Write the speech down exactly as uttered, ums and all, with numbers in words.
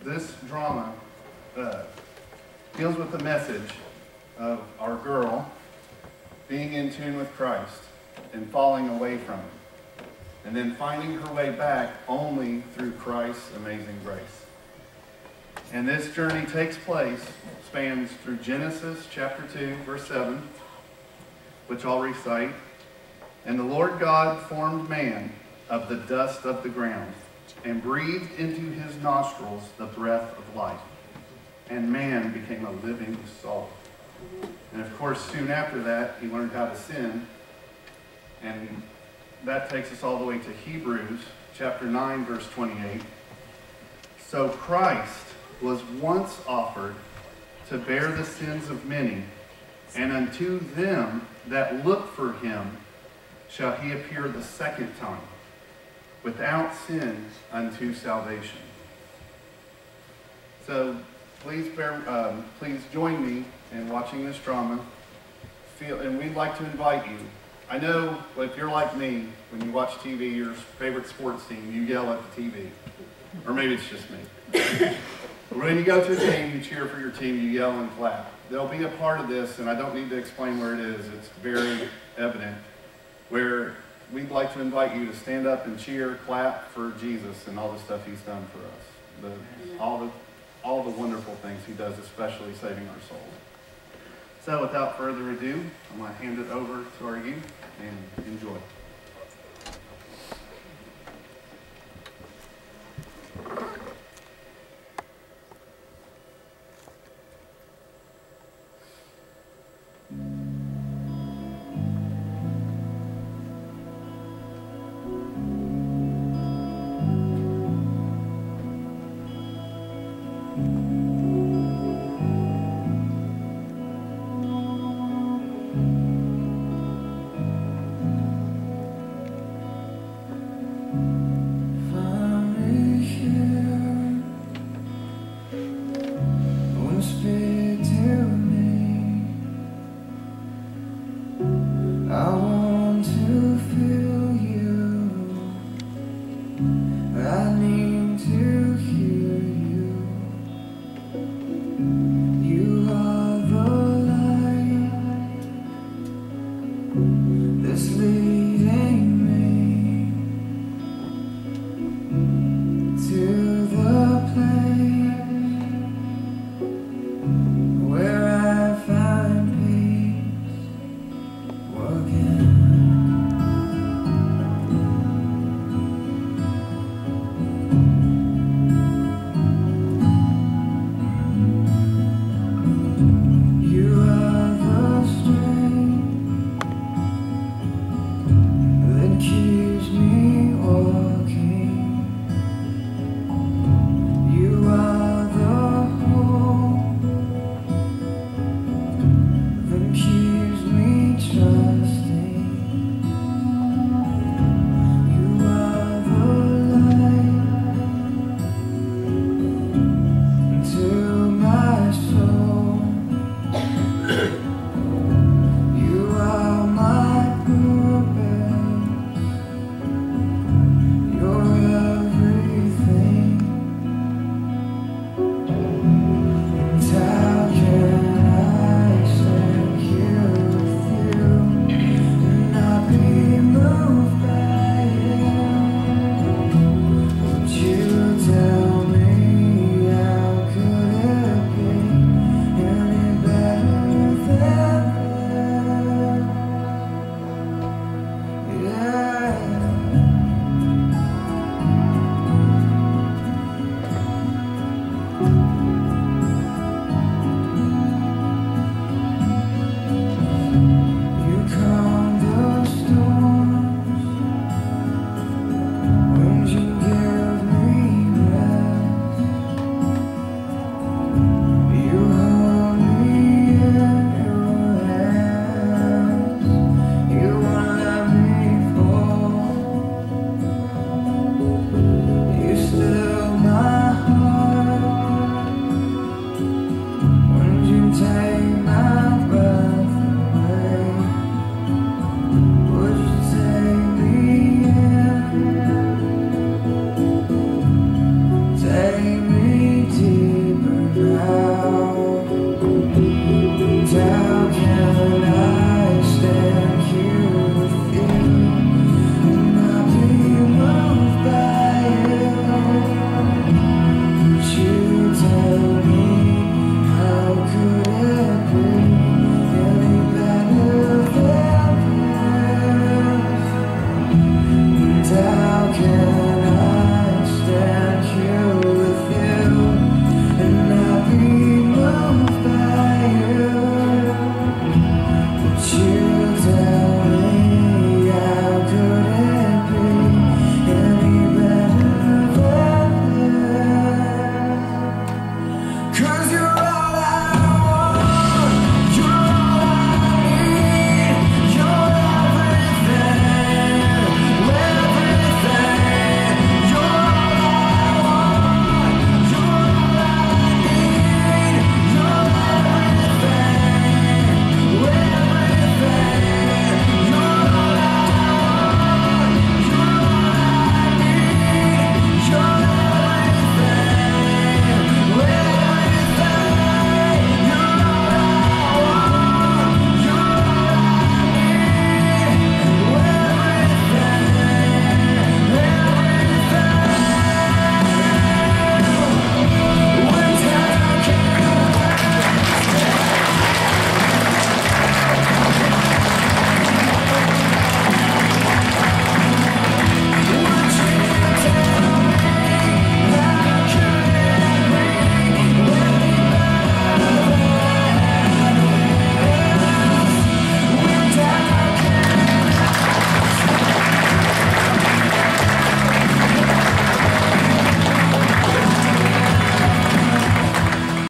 this drama uh, deals with the message of our girl being in tune with Christ and falling away from him, and then finding her way back only through Christ's amazing grace. And this journey takes place, spans through Genesis chapter two, verse seven, which I'll recite. And the Lord God formed man of the dust of the ground, and breathed into his nostrils the breath of life. And man became a living soul. And of course, soon after that, he learned how to sin. And that takes us all the way to Hebrews chapter nine, verse twenty-eight. So Christ was once offered to bear the sins of many, and unto them that look for him shall he appear the second time, without sin unto salvation. So please bear, um, please join me in watching this drama. Feel, and we'd like to invite you. I know if you're like me, when you watch T V, your favorite sports team, you yell at the T V. Or maybe it's just me. When you go to a game, you cheer for your team, you yell and clap. There'll be a part of this, and I don't need to explain where it is. It's very evident, where we'd like to invite you to stand up and cheer, clap for Jesus and all the stuff he's done for us. The, all, the, all the wonderful things he does, especially saving our souls. So without further ado, I'm going to hand it over to our youth and enjoy.